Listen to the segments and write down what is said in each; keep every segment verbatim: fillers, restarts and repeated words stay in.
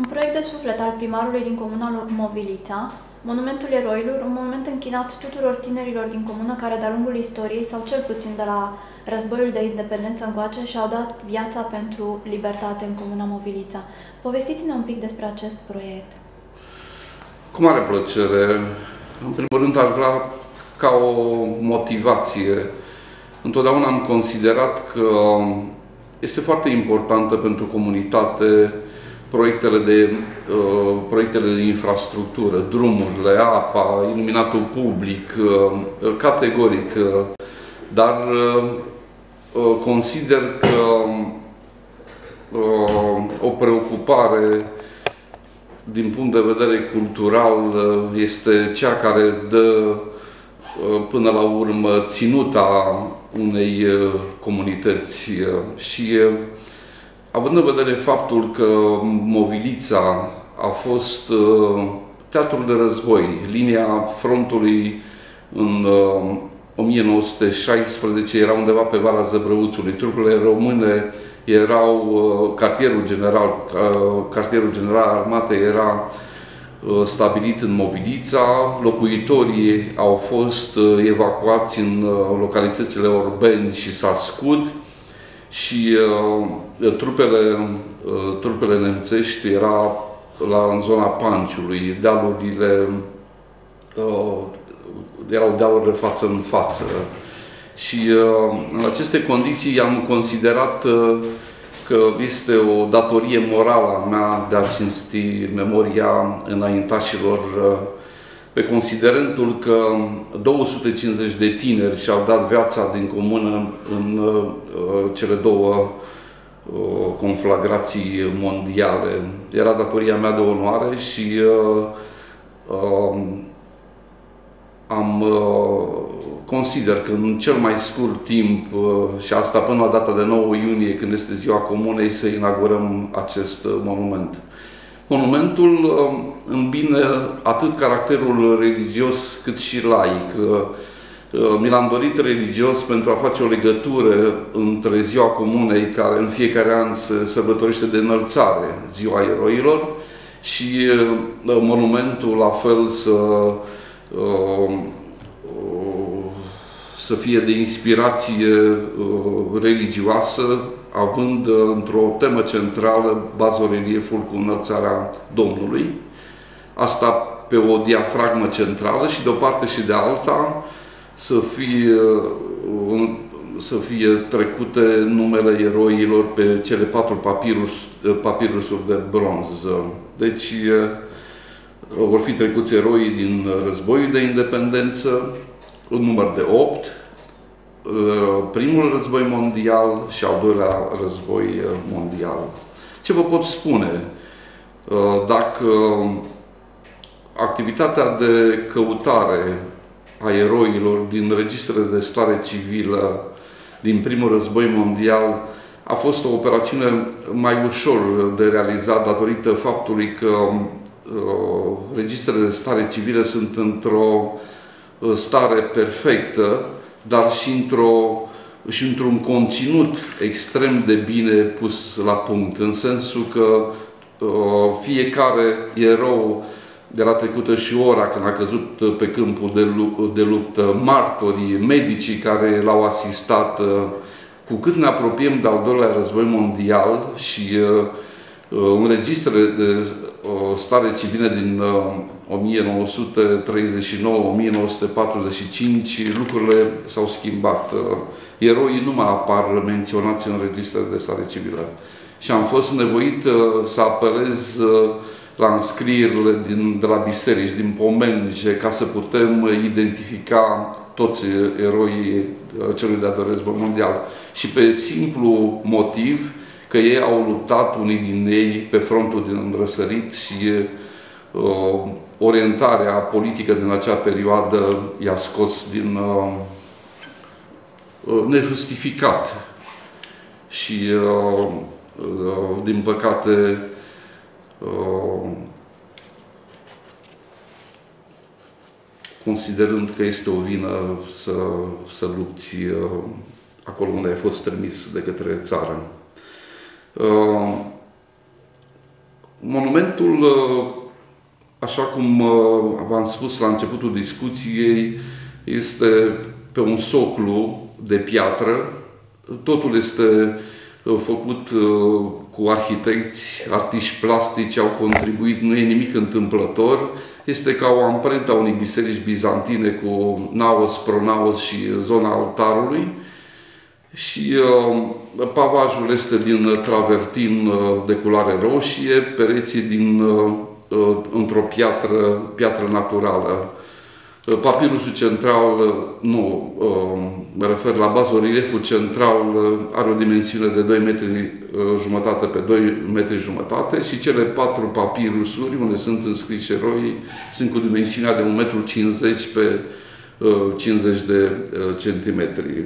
proiect de suflet al primarului din comuna Movilița, Monumentul Eroilor, un monument închinat tuturor tinerilor din comună care de-a lungul istoriei, sau cel puțin de la războiul de independență încoace, și-au dat viața pentru libertate în comuna Movilița. Povestiți-ne un pic despre acest proiect. Cu mare plăcere. În primul rând, aș vrea ca o motivație. Întotdeauna am considerat că este foarte importantă pentru comunitate proiectele de, uh, proiectele de infrastructură, drumurile, apa, iluminatul public, uh, categoric. Uh, dar uh, consider că uh, o preocupare din punct de vedere cultural uh, este cea care dă uh, până la urmă ținuta unei uh, comunități uh, și uh, având în vedere faptul că Movilița a fost uh, teatrul de război, linia frontului în uh, o mie nouă sute șaisprezece era undeva pe Valea Zăbrăuțului, trupurile române erau, uh, cartierul general, uh, cartierul general armatei era uh, stabilit în Movilița, locuitorii au fost uh, evacuați în uh, localitățile Orbeni și Sascut, și uh, trupele, uh, trupele nemțești era la, în zona Panciului, dealurile uh, erau dealurile față în față. Și uh, în aceste condiții am considerat uh, că este o datorie morală a mea de a cinsti memoria înaintașilor, uh, pe considerentul că două sute cincizeci de tineri și-au dat viața din comună în uh, cele două uh, conflagrații mondiale. Era datoria mea de onoare și uh, uh, am uh, consider că în cel mai scurt timp, uh, și asta până la data de nouă iunie, când este ziua comunei, să inaugurăm acest uh, monument. Monumentul îmbină atât caracterul religios cât și laic. Mi l-am dorit religios pentru a face o legătură între ziua comunei, care în fiecare an se sărbătorește de înălțare, ziua eroilor, și monumentul la fel să, să fie de inspirație religioasă, având într-o temă centrală bazorelieful cu înălțarea Domnului. Asta pe o diafragmă centrală și de o parte și de alta să fie, să fie trecute numele eroilor pe cele patru papirus, papirusuri de bronz. Deci vor fi trecuți eroii din războiul de independență, în număr de opt, primul război mondial și al doilea război mondial. Ce vă pot spune? Dacă activitatea de căutare a eroilor din registrele de stare civilă din primul război mondial a fost o operațiune mai ușor de realizat datorită faptului că registrele de stare civilă sunt într-o stare perfectă, dar și într-o și într-un conținut extrem de bine pus la punct, în sensul că uh, fiecare erou era trecută și ora când a căzut pe câmpul de, lu de luptă, martorii, medicii care l-au asistat. Uh, cu cât ne apropiem de al doilea război mondial și uh, în registrele de uh, stare civile din uh, o mie nouă sute treizeci și nouă - o mie nouă sute patruzeci și cinci, lucrurile s-au schimbat. Uh, eroii nu mai apar menționați în registrele de stare civilă. Și am fost nevoit uh, să apelez uh, la înscrierile din, de la biserici, din pomenice, ca să putem identifica toți eroii uh, celui de-al doilea război mondial. Și pe simplu motiv că ei au luptat, unii din ei, pe frontul din răsărit și uh, orientarea politică din acea perioadă i-a scos din uh, uh, nejustificat. Și, uh, uh, din păcate, uh, considerând că este o vină să, să lupți uh, acolo unde ai fost trimis de către țară. Monumentul, așa cum v-am spus la începutul discuției, este pe un soclu de piatră. Totul este făcut cu arhitecți, artiști plastici, au contribuit, nu e nimic întâmplător. Este ca o amprentă a unei biserici bizantine cu naos, pronaos și zona altarului. Și uh, pavajul este din travertin uh, de culoare roșie, pereții din, uh, uh, într-o piatră, piatră naturală. Uh, papirusul central, uh, nu, uh, mă refer la bazorelieful central, uh, are o dimensiune de doi metri uh, jumătate pe doi metri jumătate și cele patru papirusuri, unde sunt înscriși eroii, sunt cu dimensiunea de un metru cincizeci pe uh, cincizeci de uh, centimetri.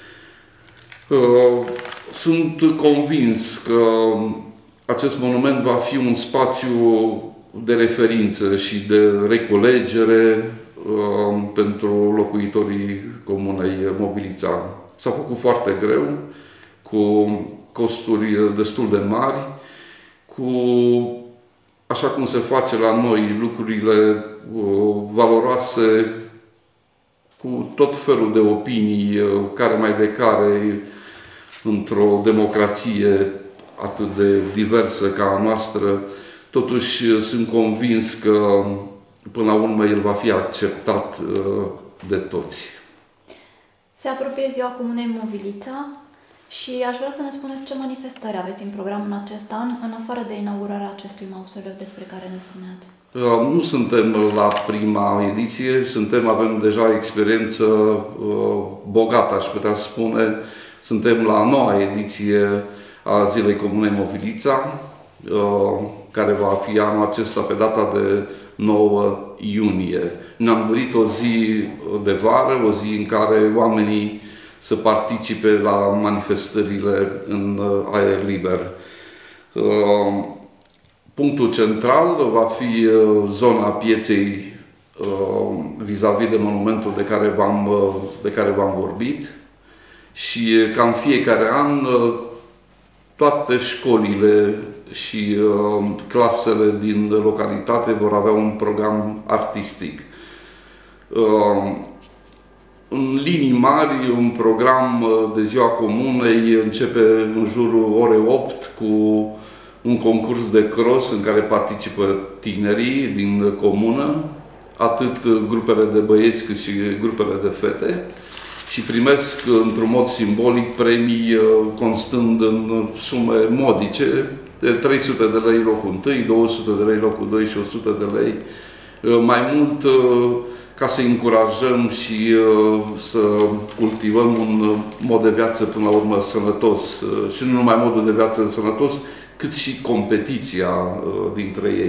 Sunt convins că acest monument va fi un spațiu de referință și de reculegere pentru locuitorii comunei Mobilița. S-a făcut foarte greu, cu costuri destul de mari, cu, așa cum se face la noi, lucrurile valoroase, cu tot felul de opinii, care mai de care, într-o democrație atât de diversă ca a noastră, totuși sunt convins că până la urmă el va fi acceptat de toți. Se apropie ziua Comunei Mobilița și aș vrea să ne spuneți ce manifestări aveți în program în acest an, în afară de inaugurarea acestui mausoleu despre care ne spuneați. Nu suntem la prima ediție, suntem, avem deja experiență bogată, aș putea spune. Suntem la a noua ediție a Zilei Comunei Mobilița, care va fi anul acesta pe data de nouă iunie. Ne-am dorit o zi de vară, o zi în care oamenii să participe la manifestările în aer liber. Punctul central va fi zona pieței vis-a-vis de monumentul de care v-am de care v-am vorbit și ca în fiecare an toate școlile și clasele din localitate vor avea un program artistic. În linii mari, un program de Ziua Comunei începe în jurul orei opt cu un concurs de cross în care participă tinerii din comună, atât grupele de băieți cât și grupele de fete, și primesc într-un mod simbolic premii constând în sume modice, de trei sute de lei locul întâi, două sute de lei locul doi și o sută de lei. Mai mult ca să încurajăm și să cultivăm un mod de viață până la urmă sănătos. Și nu numai modul de viață sănătos, cât și competiția dintre ei.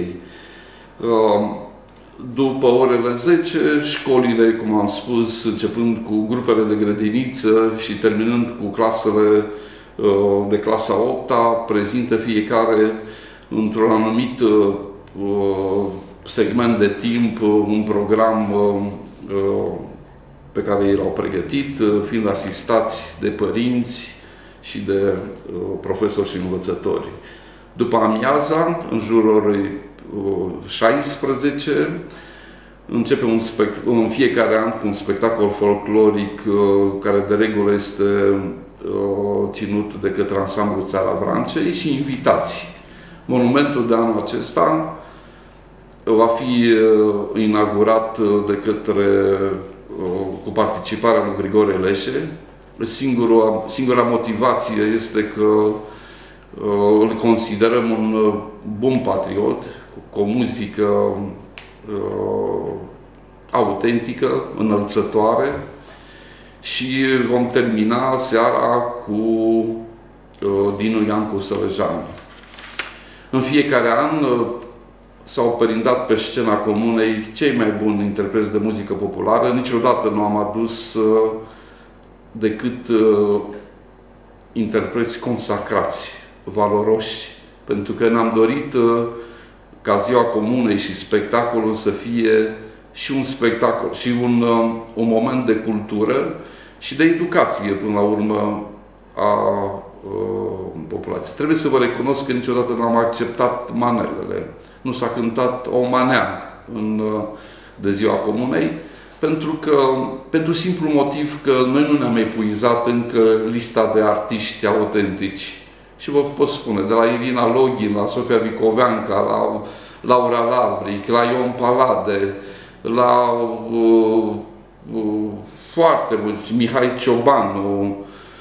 După orele zece, școlile, cum am spus, începând cu grupele de grădiniță și terminând cu clasele de clasa a opta, prezintă fiecare într-un anumit segment de timp un program pe care ei l-au pregătit, fiind asistați de părinți și de profesori și învățători. După amiaza, în jurul orei șaisprezece, începe un în fiecare an cu un spectacol folcloric care de regulă este ținut de către ansamblul Țara Vrancei și invitați. Monumentul de anul acesta va fi inaugurat de către, cu participarea lui Grigore Leșe. Singura, singura motivație este că îl considerăm un bun patriot, cu o muzică uh, autentică, înălțătoare, și vom termina seara cu uh, Dinu Iancu Sărăjan. În fiecare an uh, s-au perindat pe scena comunei cei mai buni interpreți de muzică populară. Niciodată nu am adus uh, decât uh, interpreți consacrați, valoroși, pentru că ne-am dorit uh, ca Ziua Comunei și spectacolul să fie și un spectacol, și un, uh, un moment de cultură și de educație, până la urmă, a populație. Trebuie să vă recunosc că niciodată n-am acceptat manelele. Nu s-a cântat o manea în, de ziua Comunei, pentru că, pentru simplu motiv că noi nu ne-am epuizat încă lista de artiști autentici. Și vă pot spune, de la Irina Login, la Sofia Vicoveanca, la Laura Lavric, la Ion Palade, la uh, uh, foarte mulți, Mihai Ciobanu,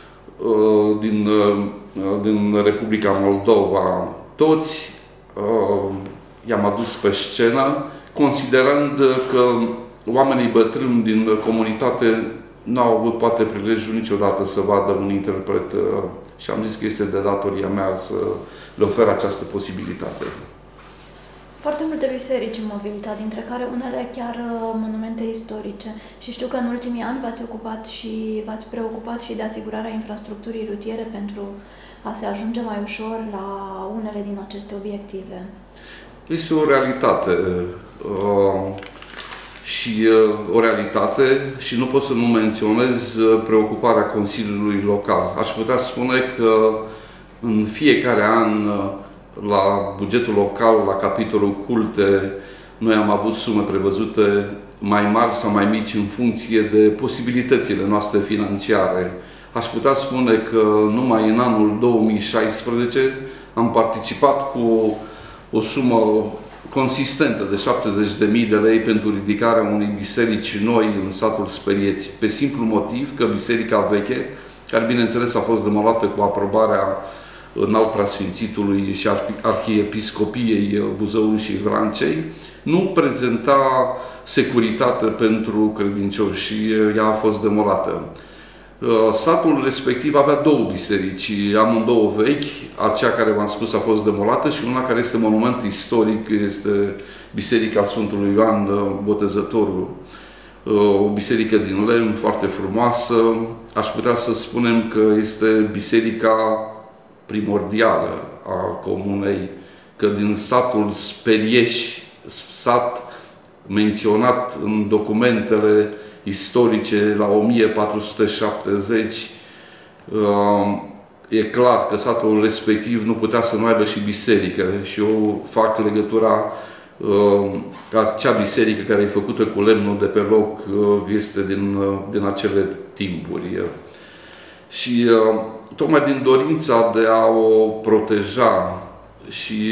uh, din, uh, din Republica Moldova, toți uh, i-am adus pe scenă, considerând că oamenii bătrâni din comunitate n-au avut poate prilejul niciodată să vadă un interpret uh, și am zis că este de datoria mea să le ofer această posibilitate. Foarte multe biserici în mobilitate, dintre care unele chiar monumente istorice. Și știu că în ultimii ani v-ați ocupat și v-ați preocupat și de asigurarea infrastructurii rutiere pentru a se ajunge mai ușor la unele din aceste obiective. Este o realitate. Uh, și uh, o realitate și nu pot să nu menționez preocuparea Consiliului Local. Aș putea spune că în fiecare an la bugetul local, la capitolul culte, noi am avut sume prevăzute mai mari sau mai mici în funcție de posibilitățile noastre financiare. Aș putea spune că numai în anul două mii șaisprezece am participat cu o sumă consistentă de șaptezeci de mii de lei pentru ridicarea unei biserici noi în satul Sperieți, pe simplu motiv că biserica veche, care bineînțeles a fost demolată cu aprobarea înalt preasfințitului și arhiepiscopiei Buzăului și Vrancei, nu prezenta securitate pentru credincioși și ea a fost demolată. Satul respectiv avea două biserici, amândouă vechi, aceea care v-am spus a fost demolată și una care este monument istoric, este Biserica Sfântului Ioan Botezătorul. O biserică din lemn foarte frumoasă, aș putea să spunem că este biserica primordială a comunei, că din satul Sperieși, sat menționat în documentele istorice la o mie patru sute șaptezeci, e clar că satul respectiv nu putea să nu aibă și biserică și eu fac legătura că acea biserică care e făcută cu lemnul de pe loc este din, din acele timpuri. Și tocmai din dorința de a o proteja și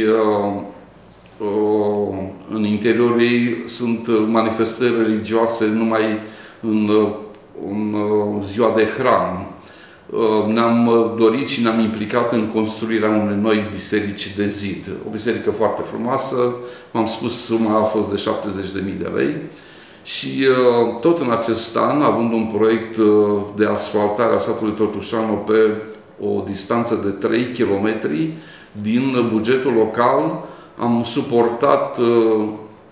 în interiorul ei sunt manifestări religioase numai în, în ziua de hram. Ne-am dorit și ne-am implicat în construirea unei noi biserici de zid. O biserică foarte frumoasă, v-am spus, suma a fost de șaptezeci de mii de lei. Și tot în acest an, având un proiect de asfaltare a satului Totușanu pe o distanță de trei kilometri, din bugetul local am suportat uh,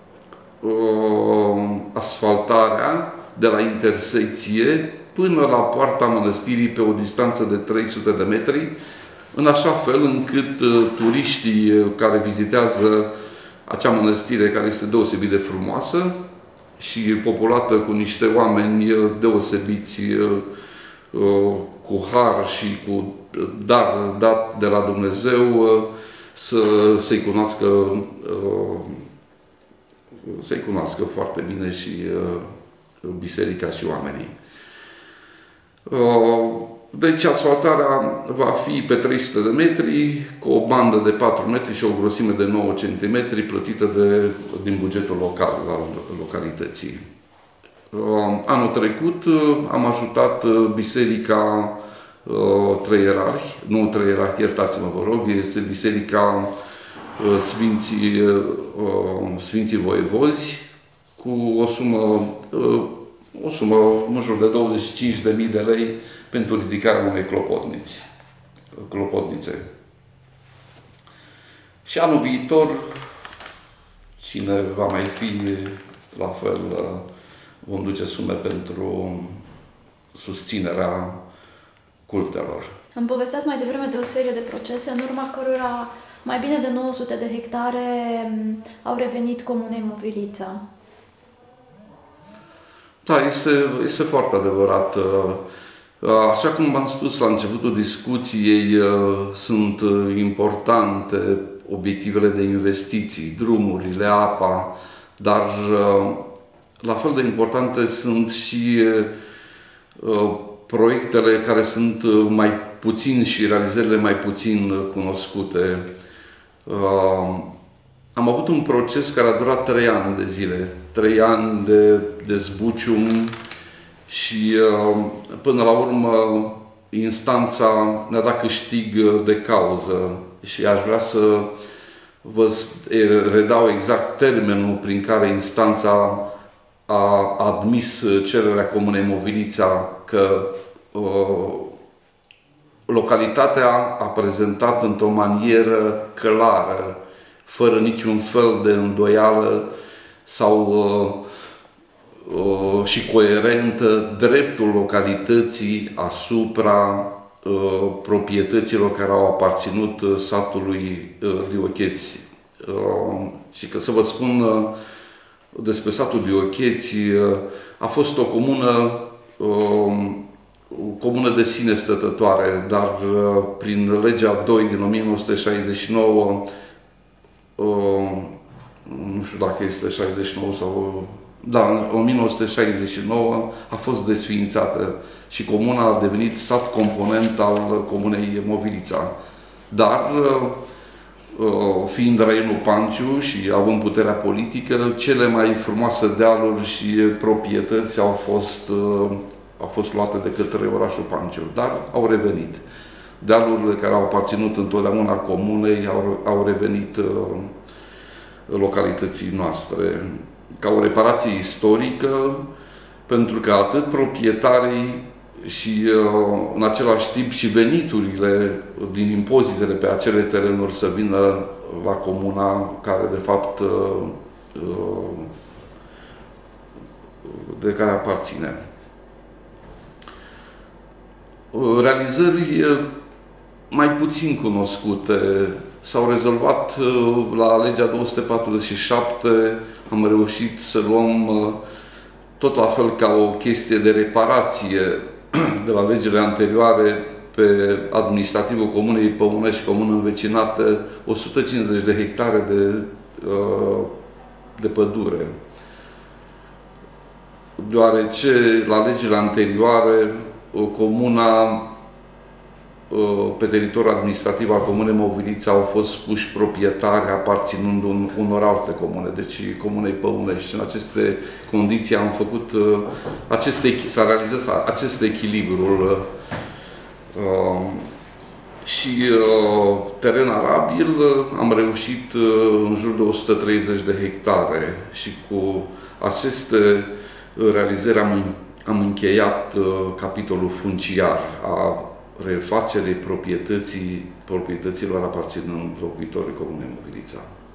uh, asfaltarea de la intersecție până la poarta mănăstirii pe o distanță de trei sute de metri, în așa fel încât uh, turiștii care vizitează acea mănăstire, care este deosebit de frumoasă și populată cu niște oameni deosebiți, uh, cu har și cu dar dat de la Dumnezeu, uh, să se-i cunoască, uh, să-i cunoască foarte bine și uh, biserica și oamenii. Uh, deci asfaltarea va fi pe trei sute de metri, cu o bandă de patru metri și o grosime de nouă centimetri, plătită de, din bugetul local al localității. Uh, anul trecut uh, am ajutat uh, biserica uh, Trei Ierarhi, nu Trei Ierarhi, iertați-mă vă rog, este biserica uh, Sfinții, uh, Sfinții Voievozi, cu o sumă, uh, o sumă în jur de douăzeci și cinci de mii de lei pentru ridicarea unei clopotniți, clopotnițe. Și anul viitor, cine va mai fi, la fel, vom duce sume pentru susținerea cultelor. Îmi povesteați mai devreme de o serie de procese, în urma cărora mai bine de nouă sute de hectare au revenit comunei Movilița. Da, este, este foarte adevărat. Așa cum v-am spus la începutul discuției, sunt importante obiectivele de investiții, drumurile, apa, dar la fel de importante sunt și proiectele care sunt mai puțin și realizările mai puțin cunoscute. Am avut un proces care a durat trei ani de zile, trei ani de, de zbucium și până la urmă instanța ne-a dat câștig de cauză și aș vrea să vă redau exact termenul prin care instanța a admis cererea Comunei Movilița, că uh, localitatea a prezentat într-o manieră clară, fără niciun fel de îndoială sau uh, uh, și coerentă, dreptul localității asupra uh, proprietăților care au aparținut uh, satului uh, Diocheți. Uh, și că să vă spun uh, despre satul Diocheți, uh, a fost o comună uh, o comună de sine stătătoare, dar uh, prin legea doi din o mie nouă sute șaizeci și nouă, uh, nu știu dacă este șaizeci și nouă sau... Da, în o mie nouă sute șaizeci și nouă a fost desființată și comuna a devenit sat component al Comunei Movilița. Dar, uh, fiind raionul Panciu și având puterea politică, cele mai frumoase dealuri și proprietăți au fost... Uh, au fost luate de către orașul Panciu, dar au revenit. Dealurile care au aparținut întotdeauna comunei au, au revenit uh, localității noastre ca o reparație istorică, pentru că atât proprietarii și uh, în același timp și veniturile din impozitele pe acele terenuri să vină la comuna care de fapt uh, uh, de care aparține. Realizări mai puțin cunoscute s-au rezolvat la legea două sute patruzeci și șapte, am reușit să luăm tot la fel ca o chestie de reparație de la legile anterioare pe administrativul Comunei Păunești, comună învecinată, o sută cincizeci de hectare de, de pădure. Deoarece la legile anterioare comuna, pe teritoriul administrativ al Comunei Movilița au fost puși proprietari aparținând un, unor alte comune, deci Comunei Păunești. În aceste condiții am făcut, aceste, s-a realizat acest echilibru și teren arabil am reușit în jur de o sută treizeci de hectare și cu aceste realizări am Am încheiat uh, capitolul funciar a refacerii proprietății, proprietăților aparținând locuitorii Comunei Movilița.